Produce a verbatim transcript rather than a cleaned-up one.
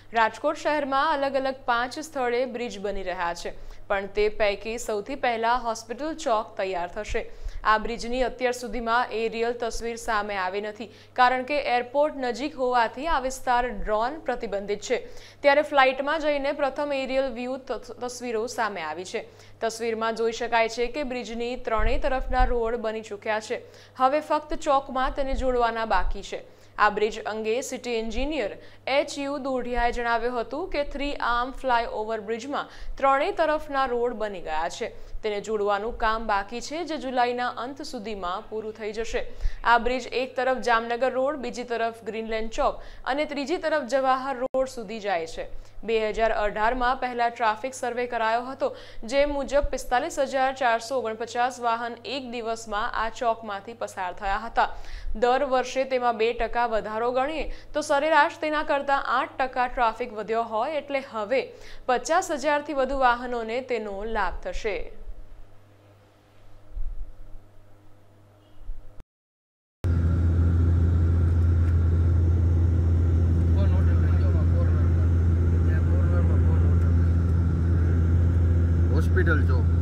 રાજકોટ શહેરમાં અલગ અલગ પાંચ સ્થળે બ્રિજ બની રહ્યા છે, પણ તે પૈકી સૌથી પહેલા હોસ્પિટલ ચોક તૈયાર થશે। આ બ્રિજની અત્યાર સુધીમાં એરિયલ તસવીર સામે આવી નથી, કારણ કે એરપોર્ટ નજીક હોવાથી આ વિસ્તાર ડ્રોન પ્રતિબંધિત છે। ત્યારે ફ્લાઇટમાં જઈને પ્રથમ એરિયલ વ્યૂ તસવીરો સામે આવી છે। તસવીરમાં જોઈ શકાય છે કે બ્રિજની ત્રણેય તરફના રોડ બની ચૂક્યા છે, હવે ફક્ત ચોકમાં તેને જોડવાના બાકી છે। આ બ્રિજ અંગે સિટી એન્જિનિયર એચ યુ દોઢિયાએ જણાવ્યું હતું કે થ્રી આર્મ ફ્લાયઓવર બ્રિજમાં ત્રણેય તરફના રોડ બની ગયા છે, તેને જોડવાનું કામ બાકી છે, જે જુલાઈના અંત સુધીમાં પૂરું થઈ જશે। આ બ્રિજ એક તરફ જામનગર રોડ, બીજી તરફ ગ્રીનલેન્ડ ચોક અને ત્રીજી તરફ જવાહર રોડ સુધી જાય છે। બે હજાર અઢારમાં પહેલા ટ્રાફિક સર્વે કરાયો હતો, જે મુજબ પિસ્તાલીસ હજાર ચારસો ઓગણપચાસ વાહન એક દિવસમાં આ ચોકમાંથી પસાર થયા હતા। દર વર્ષે તેમાં બે ટકા વધારો ગણીએ તો સરેરાશ તેના કરતાં આઠ ટકા ટ્રાફિક વધ્યો હોય, એટલે હવે પચાસ હજારથી વધુ વાહનોને તેનો લાભ થશે। હોસ્પિટલ ચોક।